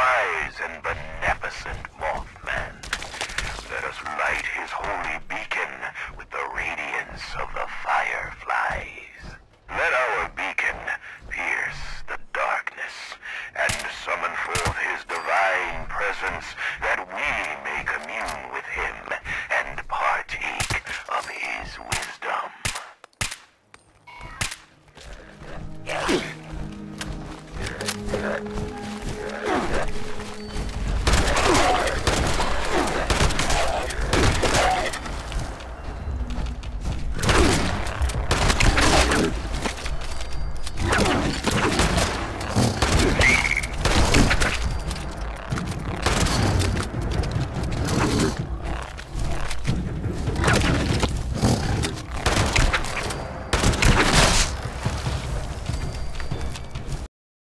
wise and beneficent Mothman. Let us light his holy beacon with the radiance of the fireflies. Let our